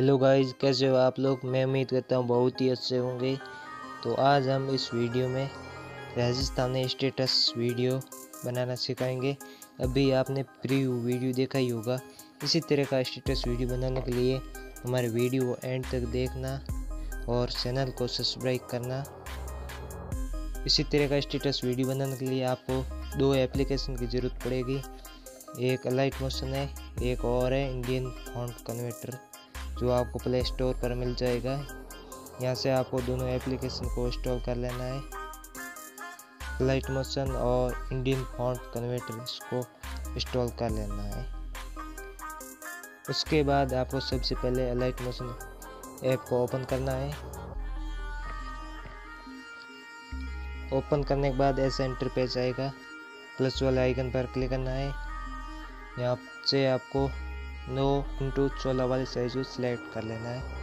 Hello guys, कैसे हो आप लोग। मैं उम्मीद करता हूँ बहुत ही अच्छे होंगे। तो आज हम इस वीडियो में राजस्थानी स्टेटस वीडियो बनाना सिखाएंगे। अभी आपने प्रीव्यू वीडियो देखा ही होगा। इसी तरह का स्टेटस वीडियो बनाने के लिए हमारे वीडियो को एंड तक देखना और चैनल को सब्सक्राइब करना। इसी तरह का स्टेटस वीडियो बनाने के लिए आपको दो एप्लीकेशन की ज़रूरत पड़ेगी। एक अलाइट मोशन है, एक और है इंडियन फॉन्ट कन्वर्टर, जो आपको प्ले स्टोर पर मिल जाएगा। यहाँ से आपको दोनों एप्लीकेशन को इंस्टॉल कर लेना है। अलाइट मोशन और इंडियन फॉन्ट कन्वर्टर इसको इंस्टॉल कर लेना है। उसके बाद आपको सबसे पहले अलाइट मोशन ऐप को ओपन करना है। ओपन करने के बाद ऐसा इंटरफेस आएगा। प्लस वाले आइकन पर क्लिक करना है। यहाँ से आपको 9x16 वाली साइज को सिलेक्ट कर लेना है।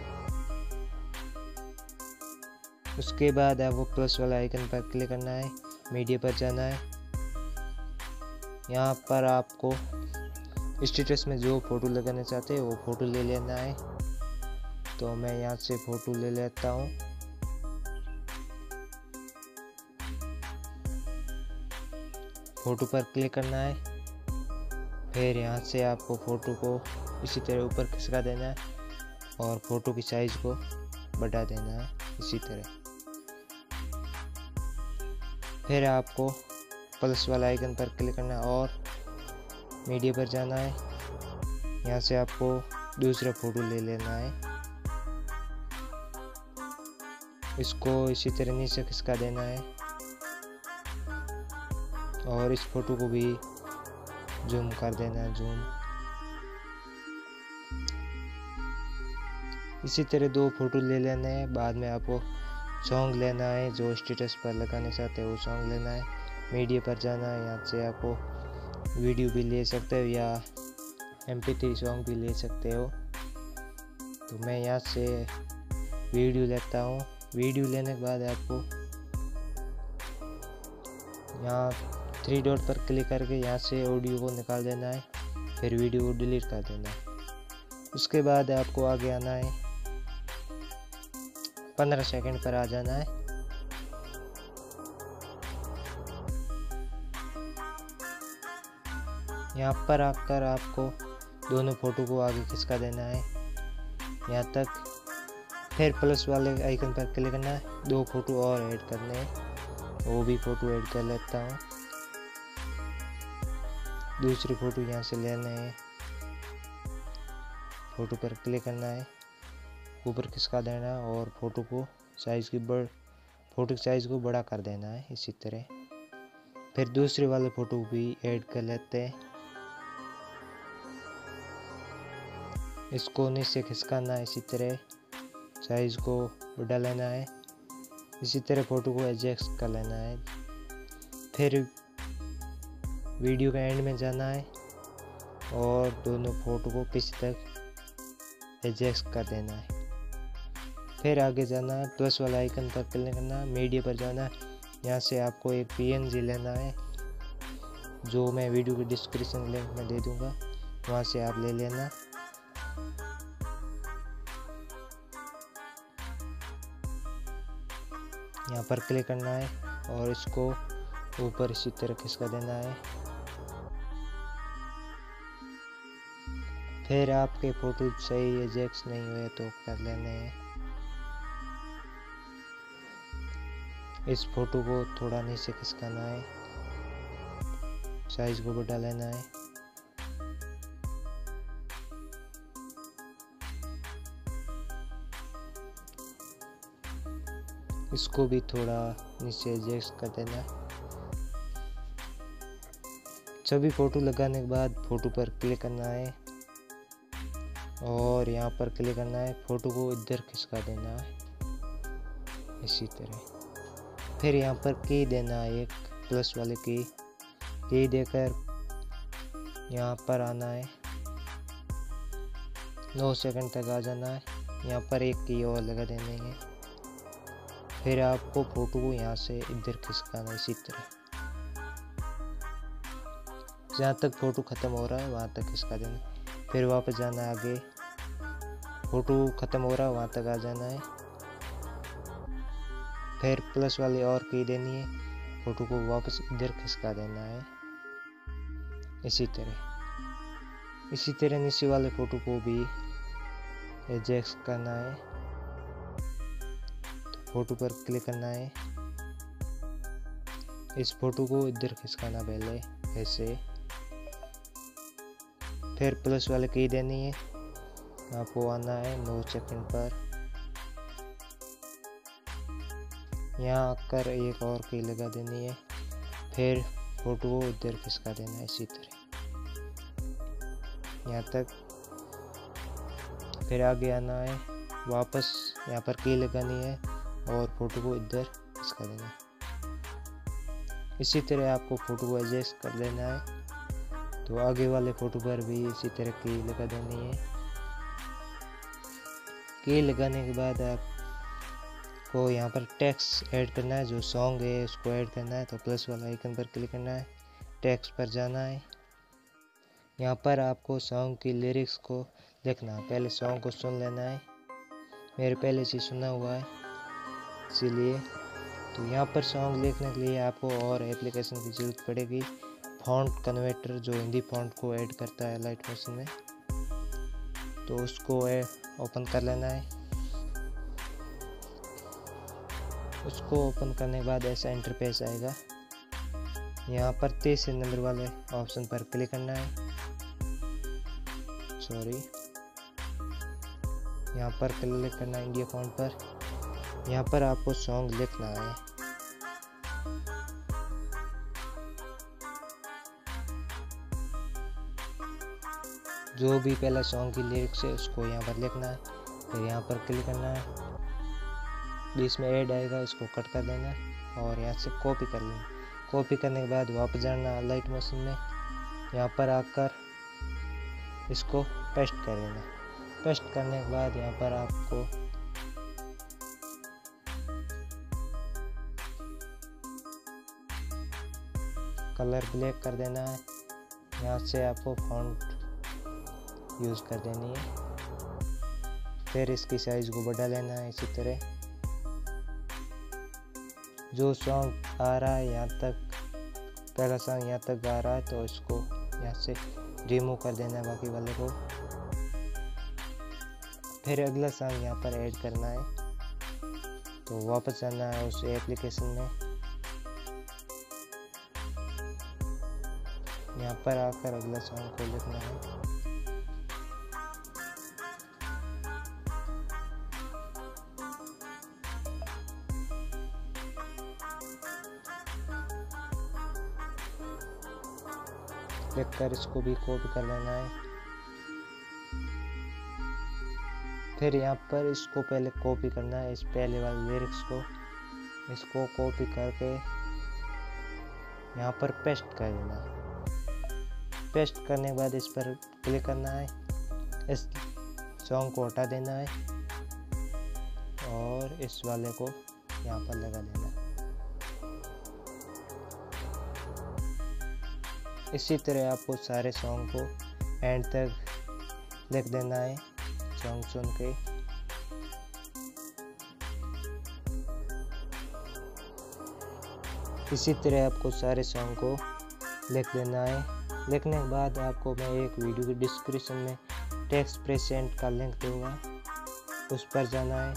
उसके बाद आपको प्लस वाला आइकन पर क्लिक करना है, मीडिया पर जाना है। यहाँ पर आपको स्टेटस में जो फ़ोटो लगाना चाहते हैं वो फ़ोटो ले लेना है। तो मैं यहाँ से फ़ोटो ले लेता हूँ। फ़ोटो पर क्लिक करना है। फिर यहाँ से आपको फ़ोटो को इसी तरह ऊपर खिसका देना है और फ़ोटो की साइज़ को बढ़ा देना है इसी तरह। फिर आपको प्लस वाला आइकन पर क्लिक करना है और मीडिया पर जाना है। यहाँ से आपको दूसरा फ़ोटो ले लेना है। इसको इसी तरह नीचे खिसका देना है और इस फ़ोटो को भी जूम कर देना है, जूम। इसी तरह दो फ़ोटो ले लेना है। बाद में आपको सॉन्ग लेना है, जो स्टेटस पर लगाने चाहते हो वो सॉन्ग लेना है। मीडिया पर जाना है। यहाँ से आपको वीडियो भी ले सकते हो या MP3 सॉन्ग भी ले सकते हो। तो मैं यहाँ से वीडियो लेता हूँ। वीडियो लेने के बाद आपको यहाँ 3 डॉट पर क्लिक करके यहाँ से ऑडियो को निकाल देना है। फिर वीडियो को डिलीट कर देना है। उसके बाद आपको आगे आना है, 15 सेकंड पर आ जाना है। यहाँ पर आकर आपको दोनों फ़ोटो को आगे खिसका देना है यहाँ तक। फिर प्लस वाले आइकन पर क्लिक करना है। 2 फ़ोटो और ऐड करने हैं, वो भी फ़ोटो ऐड कर लेता हूँ। दूसरी फ़ोटो यहाँ से लेना है। फ़ोटो पर क्लिक करना है, ऊपर खिसका देना है और फ़ोटो की साइज़ को बड़ा कर देना है इसी तरह। फिर दूसरे वाले फ़ोटो भी ऐड कर लेते हैं। इसको नीचे खिसकाना है इसी तरह, साइज़ को बढ़ा लेना है। इसी तरह फ़ोटो को एडजस्ट कर लेना है। फिर वीडियो के एंड में जाना है और दोनों फ़ोटो को पीछे तक एडजस्ट कर देना है। फिर आगे जाना है, प्लस वाला आइकन पर क्लिक करना है, मीडिया पर जाना है। यहाँ से आपको एक PNG लेना है, जो मैं वीडियो के डिस्क्रिप्शन लिंक में दे दूँगा, वहाँ से आप ले लेना। यहाँ पर क्लिक करना है और इसको ऊपर इसी तरह खिसका देना है। फिर आपके फ़ोटो सही एडजस्ट नहीं हुए तो कर लेने हैं। इस फ़ोटो को थोड़ा नीचे खिसकाना है, साइज़ को बढ़ा लेना है। इसको भी थोड़ा नीचे एडजस्ट कर देना है। सभी फ़ोटो लगाने के बाद फ़ोटो पर क्लिक करना है और यहाँ पर क्लिक करना है। फ़ोटो को इधर खिसका देना है इसी तरह। फिर यहाँ पर की देना है, एक प्लस वाले की देकर यहाँ पर आना है। 9 सेकंड तक आ जाना है। यहाँ पर एक की और लगा देनी है। फिर आपको फ़ोटो को यहाँ से इधर खिसकाना है इसी तरह। जहाँ तक फ़ोटो ख़त्म हो रहा है वहाँ तक खिसका देना। फिर वापस जाना आगे फ़ोटो ख़त्म हो रहा है वहाँ तक आ जाना है। फिर प्लस वाली और की देनी है, फ़ोटो को वापस इधर खिसका देना है। इसी तरह नीचे वाले फ़ोटो को भी एडजस्ट करना है। तो फ़ोटो पर क्लिक करना है, इस फ़ोटो को इधर खिसकाना पहले ऐसे, फिर प्लस वाले की देनी है। आपको आना है 9 सेकंड पर, यहाँ आकर एक और की लगा देनी है, फिर फ़ोटो को इधर खिसका देना है इसी तरह यहाँ तक। फिर आगे आना है, वापस यहाँ पर की लगानी है और फ़ोटो को इधर खिसका देना है। इसी तरह आपको फ़ोटो को एडजस्ट कर लेना है। तो आगे वाले फ़ोटो पर भी इसी तरह की लगा देनी है। की लगाने के बाद आपको यहाँ पर टेक्स्ट ऐड करना है, जो सॉन्ग है उसको ऐड करना है। तो प्लस वाला आइकन पर क्लिक करना है, टेक्स्ट पर जाना है। यहाँ पर आपको सॉन्ग की लिरिक्स को लिखना है। पहले सॉन्ग को सुन लेना है, मेरे पहले से सुना हुआ है इसीलिए। तो यहाँ पर सॉन्ग लिखने के लिए आपको और एप्लीकेशन की ज़रूरत पड़ेगी, फॉन्ट कन्वर्टर, जो हिंदी फॉन्ट को ऐड करता है लाइट मोशन में। तो उसको ओपन कर लेना है। उसको ओपन करने के बाद ऐसा इंटरफेस आएगा। यहाँ पर 23 नंबर वाले ऑप्शन पर क्लिक करना है, यहाँ पर क्लिक करना है इंडिया फॉन्ट पर। यहाँ पर आपको सॉन्ग लिखना है। जो भी पहला सॉन्ग की लिरिक्स है उसको यहाँ पर लिखना है, फिर यहाँ पर क्लिक करना है। बीच में ऐड आएगा, इसको कट कर देना है और यहाँ से कॉपी कर लेना। कॉपी करने के बाद वापस जाना लाइट मोशन में, यहाँ पर आकर इसको पेस्ट कर देना। पेस्ट करने के बाद यहाँ पर आपको कलर ब्लैक कर देना है। यहाँ से आपको फॉन्ट यूज़ कर देनी है, फिर इसकी साइज को बढ़ा लेना है। इसी तरह जो सॉन्ग आ रहा है यहाँ तक, पहला सॉन्ग यहाँ तक आ रहा है, तो इसको यहाँ से रिमूव कर देना है बाकी वाले को। फिर अगला सॉन्ग यहाँ पर ऐड करना है। तो वापस जाना है उस एप्लीकेशन में, यहाँ पर आकर अगला सॉन्ग को लिखना है। लिख कर इसको भी कॉपी कर लेना है। फिर यहाँ पर इसको पहले कॉपी करना है, इस पहले वाले लिरिक्स को, इसको कॉपी करके यहाँ पर पेस्ट कर देना है। पेस्ट करने के बाद इस पर क्लिक करना है, इस सॉन्ग को हटा देना है और इस वाले को यहाँ पर लगा देना है। इसी तरह आपको सारे सॉन्ग को एंड तक लिख देना है सॉन्ग सुन के। इसी तरह आपको सारे सॉन्ग को लिख देना है। लिखने के बाद आपको मैं एक वीडियो की डिस्क्रिप्शन में टेक्स्ट प्रेजेंट का लिंक दूंगा, उस पर जाना है।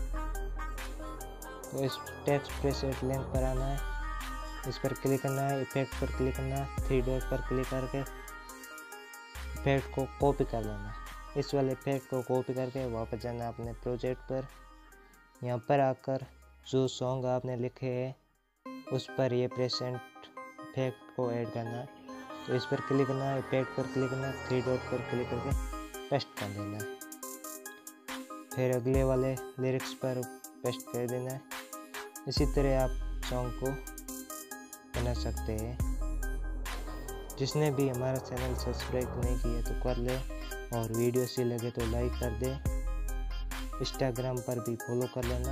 तो इस टेक्स्ट प्रेजेंट लिंक पर आना है, इस पर क्लिक करना है, इफेक्ट पर क्लिक करना है, 3 डॉट पर क्लिक करके इफेक्ट को कॉपी कर लेना है। इस वाले इफेक्ट को कॉपी करके वापस जाना है अपने प्रोजेक्ट पर। यहाँ पर आकर जो सॉन्ग आपने लिखे हैं उस पर ये प्रेजेंट इफेक्ट को ऐड करना है। तो इस पर क्लिक करना है, इफेक्ट पर क्लिक करना है, 3 डॉट पर क्लिक करके पेस्ट कर देना है। फिर अगले वाले लिरिक्स पर पेस्ट कर देना है। इसी तरह आप सॉन्ग को बना सकते हैं। जिसने भी हमारा चैनल सब्सक्राइब नहीं किया तो कर ले, और वीडियो अच्छी लगे तो लाइक कर दे। इंस्टाग्राम पर भी फॉलो कर लेना।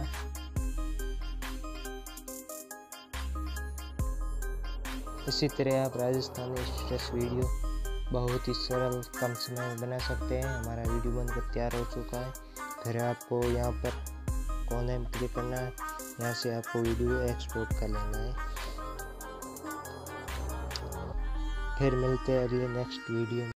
इसी तरह आप राजस्थानी स्टेटस वीडियो बहुत ही सरल कम समय में बना सकते हैं। हमारा वीडियो बनकर तैयार हो चुका है। फिर आपको यहाँ पर कोने में क्लिक करना है, यहाँ से आपको वीडियो एक्सपोर्ट कर लेना है। फिर मिलते हैं अगले नेक्स्ट वीडियो में।